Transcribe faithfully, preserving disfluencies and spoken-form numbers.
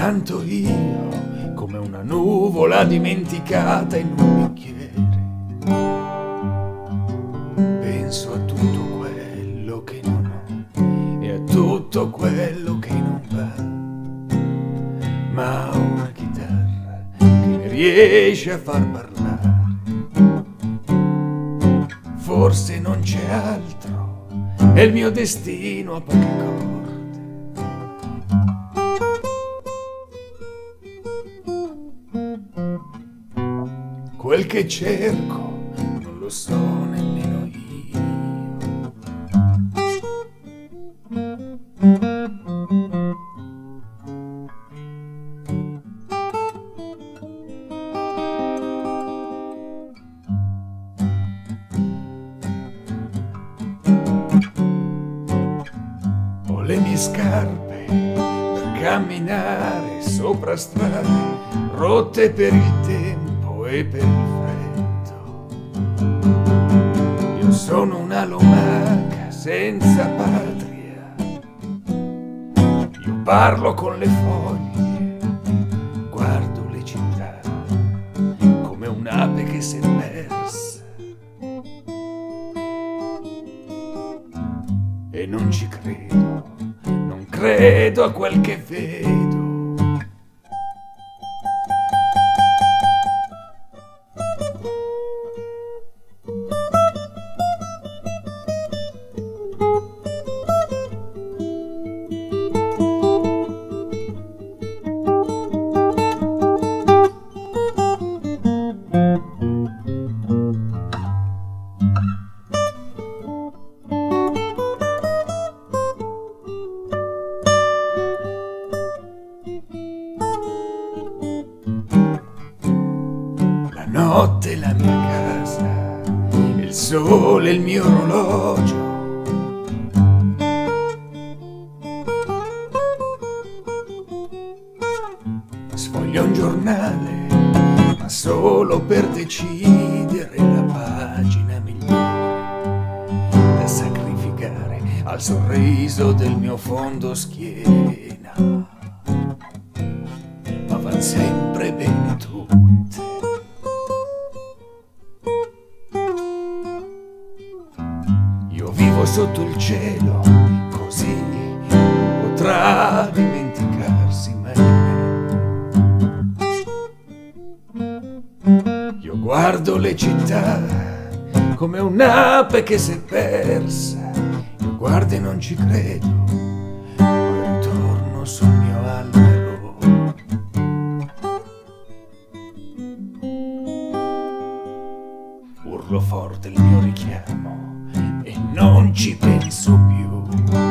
canto io come una nuvola dimenticata in un bicchiere. Penso a tutto quello che non ho e a tutto quello che non va, ma ho una chitarra che mi riesce a far parlare. Forse non c'è altro, è il mio destino a poche corde. Quel che cerco non lo so nemmeno io. Ho le mie scarpe per camminare sopra strade rotte per il tempo e per il freddo. Io sono una lumaca senza patria. Io parlo con le foglie, guardo le città come un'ape che si è persa. E non ci credo, non credo a quel che vedo. La notte è la mia casa, il sole è il mio orologio. Sfoglio un giornale, ma solo per decidere la pagina migliore da sacrificare al sorriso del mio fondo schiena. Ma van sempre bene tutte. Io vivo sotto il cielo, così potrà dimenticarsi mai di me. Io guardo le città come un'ape che si è persa. Io guardo e non ci credo, poi ritorno sul mio albero. Urlo forte il mio richiamo e non ci penso più.